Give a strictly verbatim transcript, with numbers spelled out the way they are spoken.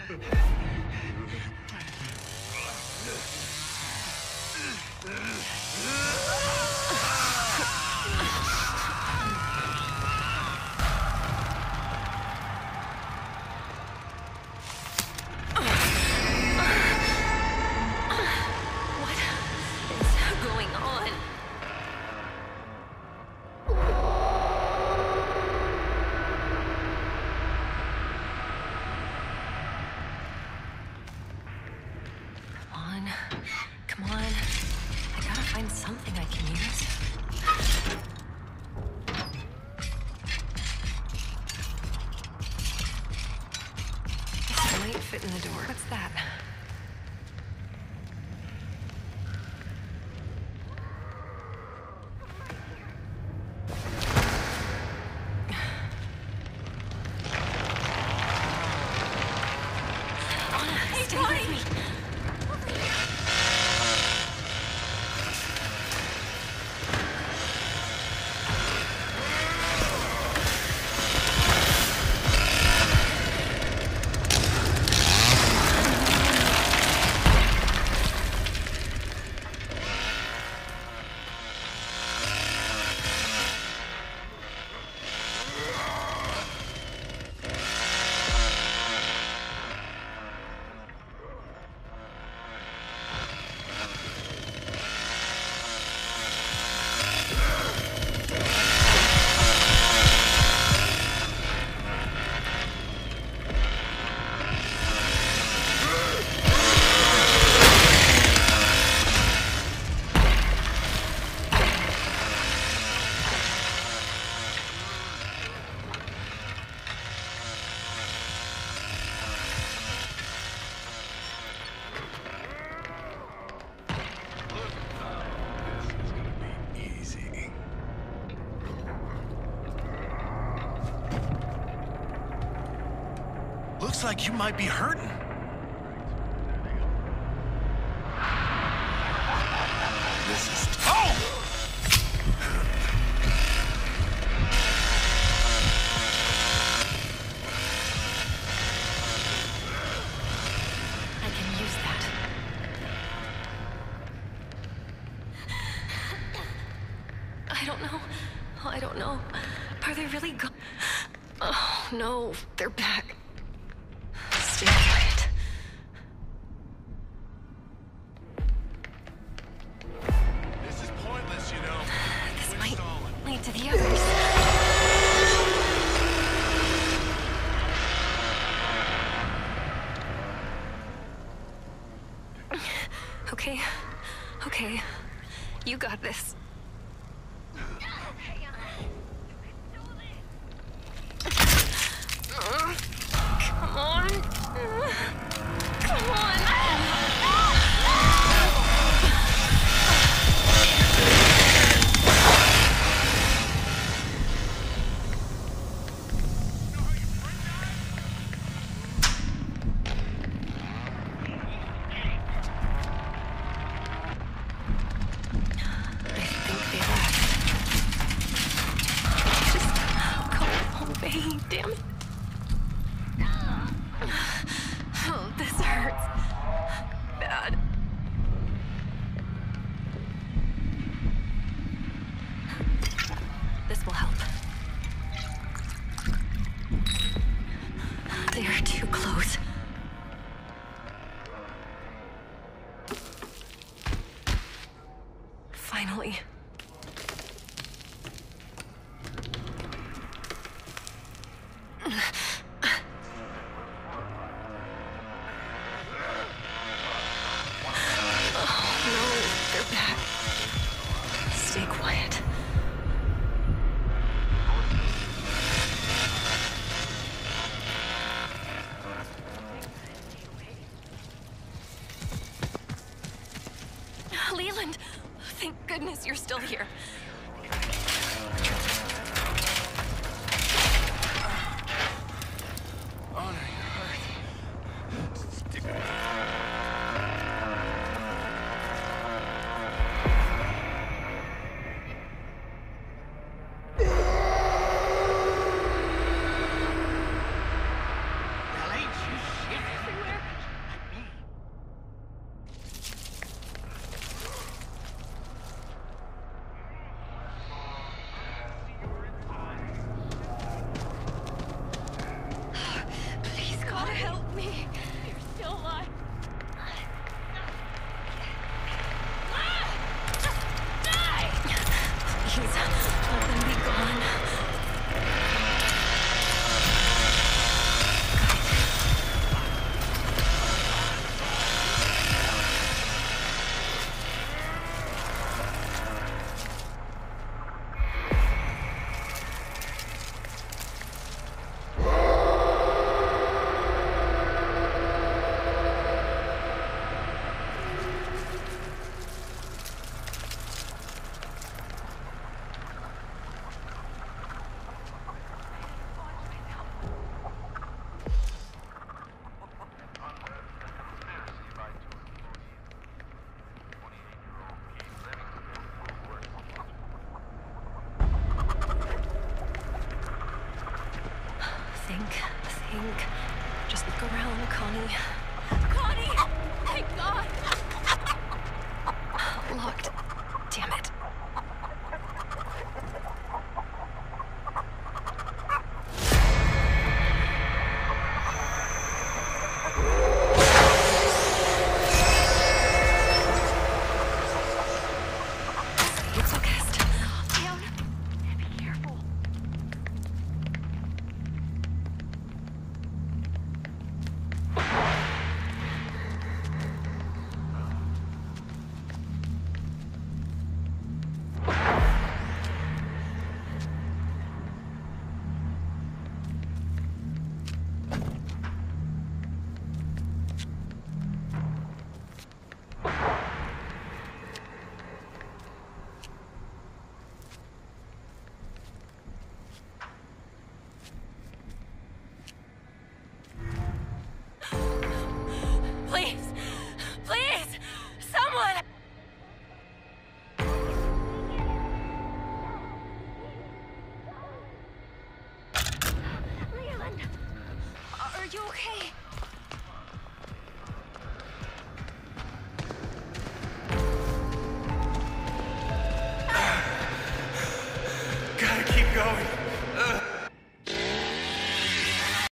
Looks like you might be hurting. This is... Oh! I can use that. I don't know. I don't know. Are they really gone? Oh, no. They're back. Stay quiet. This is pointless, you know. This We're might stalling. lead to the others. Okay. Okay. You got this. Come on. Come on. I think they left. Just go away, damn it. Oh, this hurts. Bad. This will help. They are too close. Finally. Stay quiet. Leland, thank goodness you're still here. Honor, you're hurt. Stick with me. Well, ain't you shit? Help me. You're still alive. Please, let them be gone. Think, think. Just look around, Connie. Connie! Thank God! Locked.